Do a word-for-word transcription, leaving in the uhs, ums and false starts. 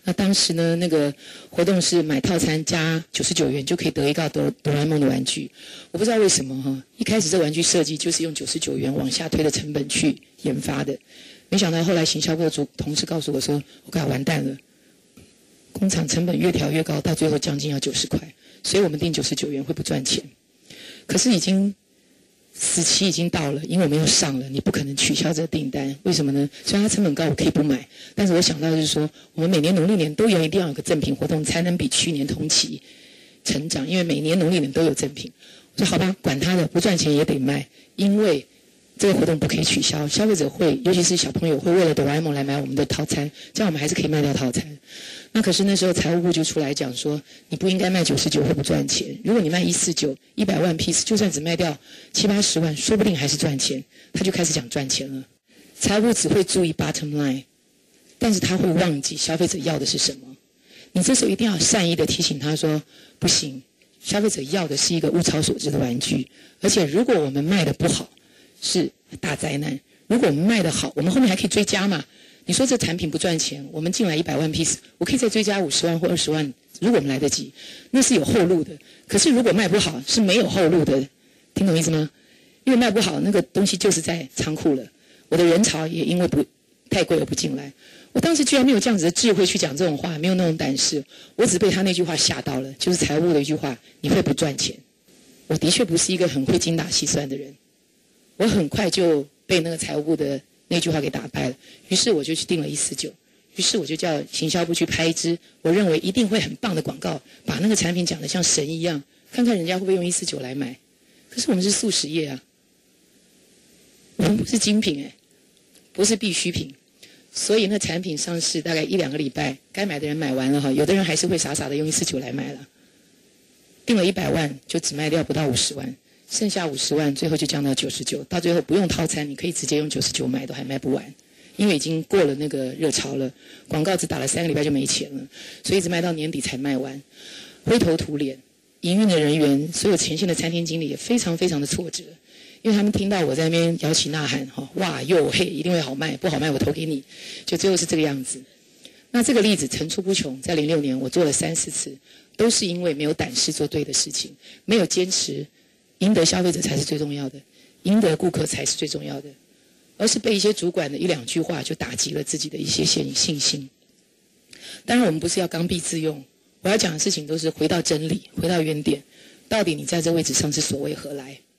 那当时呢，那个活动是买套餐加九十九元就可以得一个哆哆啦 A 梦的玩具。我不知道为什么哈，一开始这玩具设计就是用九十九元往下推的成本去研发的，没想到后来行销部的主同事告诉我说，我快完蛋了，工厂成本越调越高，到最后将近要九十块，所以我们定九十九元会不赚钱。可是已经死期已经到了，因为我们又上了，你不可能取消这个订单。为什么呢？虽然它成本高，我可以不买，但是我想到的是说，我们每年农历年都有一定要有个赠品活动，才能比去年同期成长。因为每年农历年都有赠品。我说好吧，管他的，不赚钱也得卖，因为这个活动不可以取消。消费者会，尤其是小朋友会为了哆啦 A 梦来买我们的套餐，这样我们还是可以卖掉套餐。那可是那时候财务部就出来讲说，你不应该卖九十九会不赚钱。如果你卖一四九，一百万 piece， 就算只卖掉七八十万，说不定还是赚钱。他就开始讲赚钱了。财务部只会注意 bottom line， 但是他会忘记消费者要的是什么。你这时候一定要善意的提醒他说，不行，消费者要的是一个物超所值的玩具，而且如果我们卖的不好，是大灾难。如果我们卖的好，我们后面还可以追加嘛。你说这产品不赚钱，我们进来一百万 piece， 我可以再追加五十万或二十万，如果我们来得及，那是有后路的。可是如果卖不好，是没有后路的，听懂意思吗？因为卖不好，那个东西就是在仓库了，我的人潮也因为不太贵而不进来。我当时居然没有这样子的智慧去讲这种话，没有那种胆识，我只被他那句话吓到了，就是财务的一句话，你会不赚钱。我的确不是一个很会精打细算的人，我很快就被那个财务部的那句话给打败了，于是我就去定了一四九，于是我就叫行销部去拍一支我认为一定会很棒的广告，把那个产品讲得像神一样，看看人家会不会用一四九来买。可是我们是素食业啊，我们不是精品哎，不是必需品，所以那产品上市大概一两个礼拜，该买的人买完了哈，有的人还是会傻傻的用一四九来买了，定了一百万就只卖掉不到五十万。剩下五十万，最后就降到九十九，到最后不用套餐，你可以直接用九十九买，都还卖不完，因为已经过了那个热潮了，广告只打了三个礼拜就没钱了，所以一直卖到年底才卖完，灰头土脸。营运的人员，所有前线的餐厅经理也非常非常的挫折，因为他们听到我在那边摇旗呐喊，哈，哇哟嘿，一定会好卖，不好卖我投给你，就最后是这个样子。那这个例子层出不穷，在零六年我做了三四次，都是因为没有胆识做对的事情，没有坚持。赢得消费者才是最重要的，赢得顾客才是最重要的，而是被一些主管的一两句话就打击了自己的一些信信心。当然我们不是要刚愎自用，我要讲的事情都是回到真理，回到原点，到底你在这位置上是所为何来。